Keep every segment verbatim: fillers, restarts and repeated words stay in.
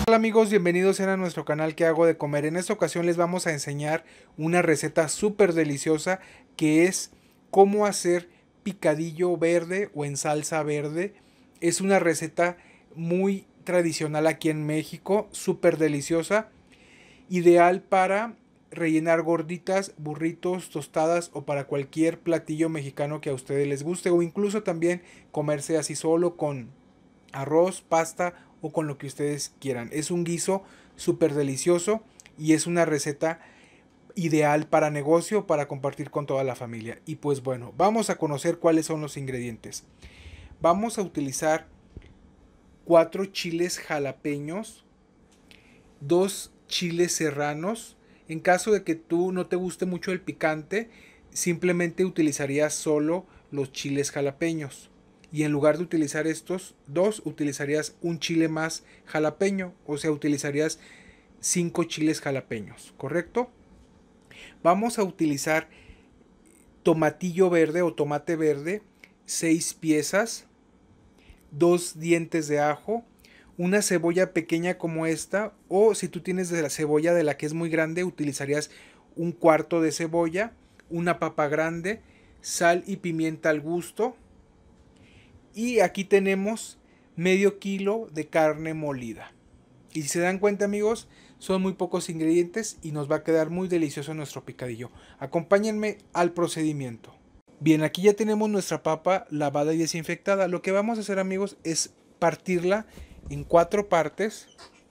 Hola amigos, bienvenidos a nuestro canal que hago de comer. En esta ocasión les vamos a enseñar una receta súper deliciosa que es cómo hacer picadillo verde o en salsa verde. Es una receta muy tradicional aquí en México, súper deliciosa, ideal para rellenar gorditas, burritos, tostadas o para cualquier platillo mexicano que a ustedes les guste, o incluso también comerse así solo con arroz, pasta o con lo que ustedes quieran. Es un guiso súper delicioso y es una receta ideal para negocio, para compartir con toda la familia. Y pues bueno, vamos a conocer cuáles son los ingredientes. Vamos a utilizar cuatro chiles jalapeños, dos chiles serranos. En caso de que tú no te guste mucho el picante, simplemente utilizarías solo los chiles jalapeños. Y en lugar de utilizar estos dos, utilizarías un chile más jalapeño. O sea, utilizarías cinco chiles jalapeños, ¿correcto? Vamos a utilizar tomatillo verde o tomate verde, seis piezas, dos dientes de ajo, una cebolla pequeña como esta, o si tú tienes de la cebolla de la que es muy grande, utilizarías un cuarto de cebolla, una papa grande, sal y pimienta al gusto. Y aquí tenemos medio kilo de carne molida. Y si se dan cuenta amigos, son muy pocos ingredientes y nos va a quedar muy delicioso nuestro picadillo. Acompáñenme al procedimiento. Bien, aquí ya tenemos nuestra papa lavada y desinfectada. Lo que vamos a hacer amigos es partirla en cuatro partes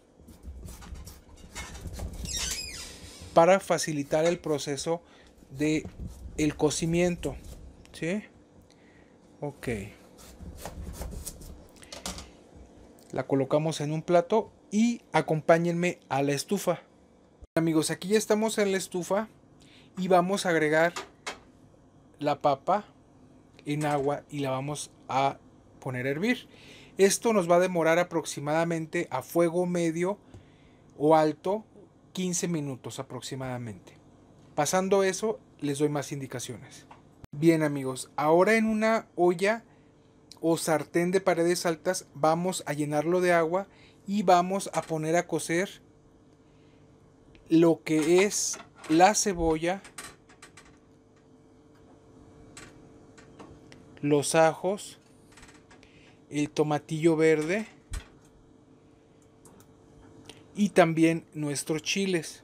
para facilitar el proceso de el cocimiento, ¿sí? Ok. La colocamos en un plato y acompáñenme a la estufa. Amigos, aquí ya estamos en la estufa y vamos a agregar la papa en agua y la vamos a poner a hervir. Esto nos va a demorar aproximadamente a fuego medio o alto quince minutos aproximadamente. Pasando eso, les doy más indicaciones. Bien amigos, ahora en una olla o sartén de paredes altas vamos a llenarlo de agua y vamos a poner a cocer lo que es la cebolla, los ajos, el tomatillo verde y también nuestros chiles.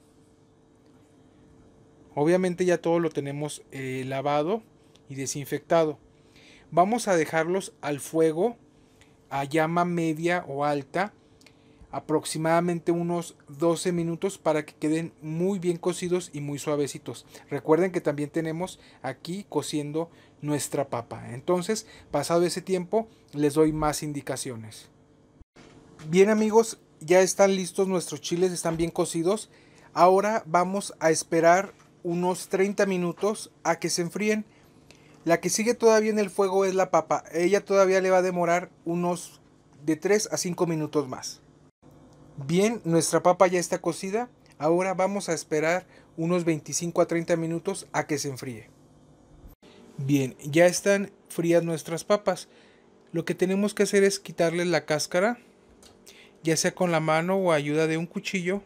Obviamente ya todo lo tenemos eh, lavado y desinfectado. Vamos a dejarlos al fuego a llama media o alta aproximadamente unos doce minutos para que queden muy bien cocidos y muy suavecitos. Recuerden que también tenemos aquí cociendo nuestra papa. Entonces, pasado ese tiempo, les doy más indicaciones. Bien amigos, ya están listos nuestros chiles, están bien cocidos. Ahora vamos a esperar unos treinta minutos a que se enfríen. La que sigue todavía en el fuego es la papa. Ella todavía le va a demorar unos de tres a cinco minutos más. Bien, nuestra papa ya está cocida. Ahora vamos a esperar unos veinticinco a treinta minutos a que se enfríe. Bien, ya están frías nuestras papas. Lo que tenemos que hacer es quitarle la cáscara, ya sea con la mano o ayuda de un cuchillo.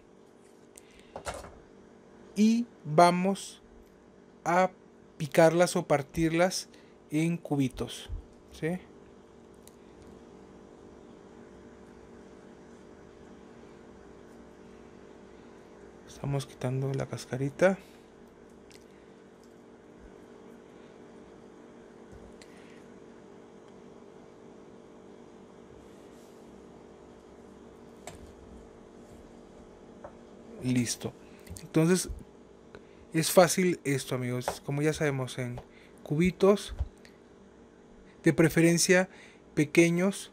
Y vamos a picarlas o partirlas en cubitos, ¿sí? Estamos quitando la cascarita. Listo. Entonces es fácil esto amigos, como ya sabemos, en cubitos, de preferencia pequeños.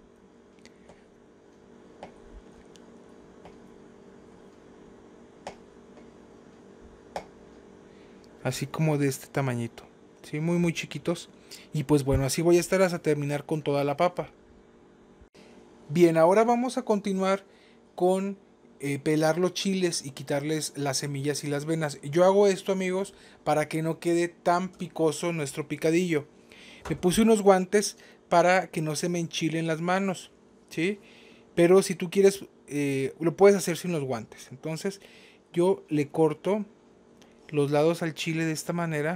Así como de este tamañito, ¿sí? Muy muy chiquitos. Y pues bueno, así voy a estar hasta terminar con toda la papa. Bien, ahora vamos a continuar con eh, pelar los chiles y quitarles las semillas y las venas. Yo hago esto amigos para que no quede tan picoso nuestro picadillo. Me puse unos guantes para que no se me enchilen las manos, ¿sí? Pero si tú quieres eh, lo puedes hacer sin los guantes. Entonces yo le corto los lados al chile de esta manera.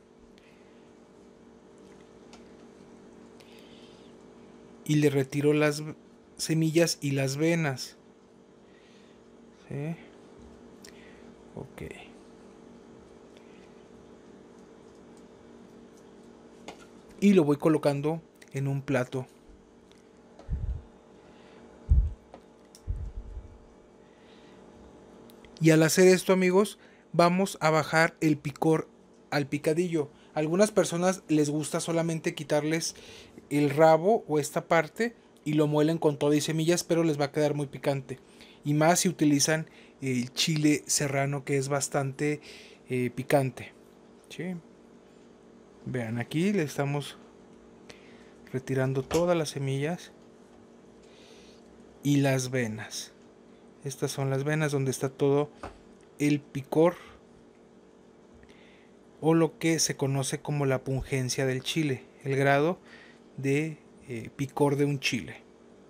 Y le retiro las semillas y las venas. ¿Sí? Ok. Y lo voy colocando en un plato. Y al hacer esto, amigos, vamos a bajar el picor al picadillo. A algunas personas les gusta solamente quitarles el rabo o esta parte y lo muelen con todo y semillas, pero les va a quedar muy picante. Y más si utilizan el chile serrano, que es bastante eh, picante. ¿Sí? Vean, aquí le estamos retirando todas las semillas y las venas. Estas son las venas donde está todo el picor, o lo que se conoce como la pungencia del chile, el grado de eh, picor de un chile.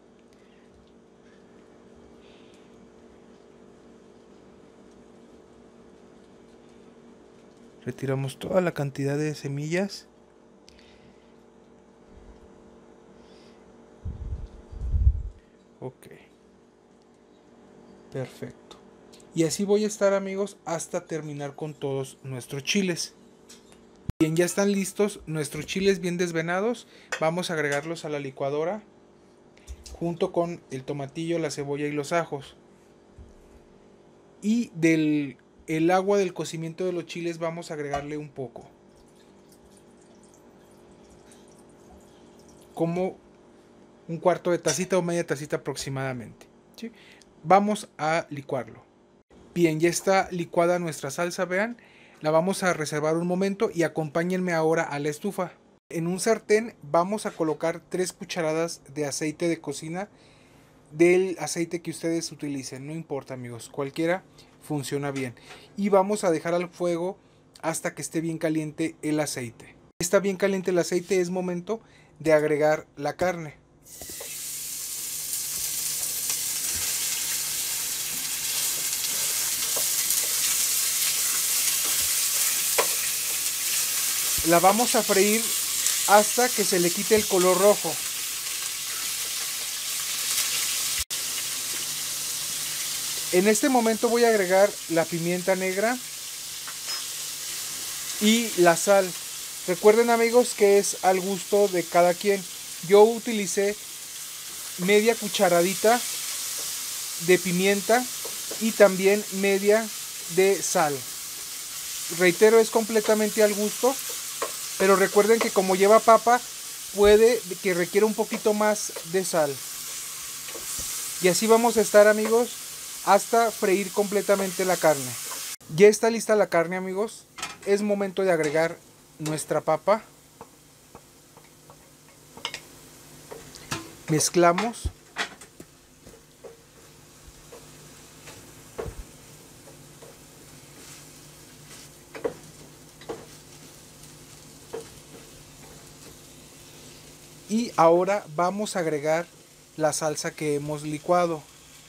Retiramos toda la cantidad de semillas. Ok. Perfecto. Y así voy a estar, amigos, hasta terminar con todos nuestros chiles. Bien, ya están listos nuestros chiles bien desvenados. Vamos a agregarlos a la licuadora junto con el tomatillo, la cebolla y los ajos. Y del el agua del cocimiento de los chiles vamos a agregarle un poco. Como un cuarto de tacita o media tacita aproximadamente. ¿Sí? Vamos a licuarlo. Bien, ya está licuada nuestra salsa, vean. La vamos a reservar un momento y acompáñenme ahora a la estufa. En un sartén vamos a colocar tres cucharadas de aceite de cocina, del aceite que ustedes utilicen, no importa, amigos, cualquiera funciona bien. Y vamos a dejar al fuego hasta que esté bien caliente el aceite. Está bien caliente el aceite, es momento de agregar la carne. La vamos a freír hasta que se le quite el color rojo. En este momento voy a agregar la pimienta negra y la sal. Recuerden, amigos, que es al gusto de cada quien. Yo utilicé media cucharadita de pimienta y también media de sal. Reitero, es completamente al gusto, pero recuerden que como lleva papa, puede que requiera un poquito más de sal. Y así vamos a estar, amigos, hasta freír completamente la carne. Ya está lista la carne, amigos. Es momento de agregar nuestra papa. Mezclamos. Y ahora vamos a agregar la salsa que hemos licuado.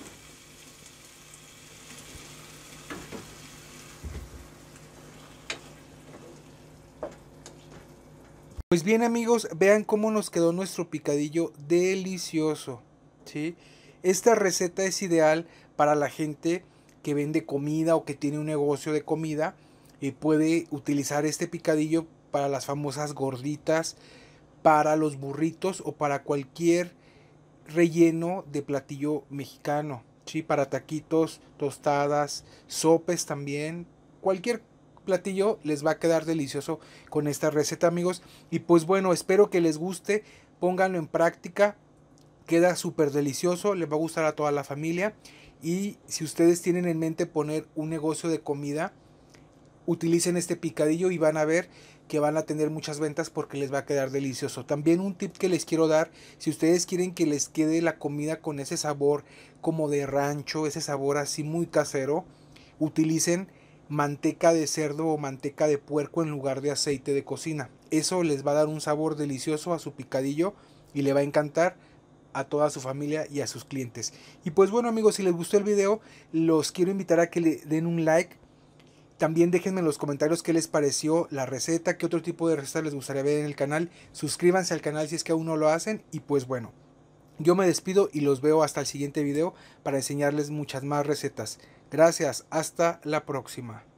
Pues bien, amigos, vean cómo nos quedó nuestro picadillo delicioso, ¿sí? Esta receta es ideal para la gente que vende comida o que tiene un negocio de comida y puede utilizar este picadillo para las famosas gorditas, para los burritos o para cualquier relleno de platillo mexicano, ¿sí? Para taquitos, tostadas, sopes también, cualquier platillo les va a quedar delicioso con esta receta, amigos. Y pues bueno, espero que les guste, pónganlo en práctica, queda súper delicioso, les va a gustar a toda la familia. Y si ustedes tienen en mente poner un negocio de comida, utilicen este picadillo y van a ver que van a tener muchas ventas porque les va a quedar delicioso. También un tip que les quiero dar, si ustedes quieren que les quede la comida con ese sabor como de rancho, ese sabor así muy casero, utilicen manteca de cerdo o manteca de puerco en lugar de aceite de cocina. Eso les va a dar un sabor delicioso a su picadillo y le va a encantar a toda su familia y a sus clientes. Y pues bueno amigos, si les gustó el video, los quiero invitar a que le den un like. También déjenme en los comentarios qué les pareció la receta, qué otro tipo de recetas les gustaría ver en el canal. Suscríbanse al canal si es que aún no lo hacen. Y pues bueno, yo me despido y los veo hasta el siguiente video para enseñarles muchas más recetas. Gracias, hasta la próxima.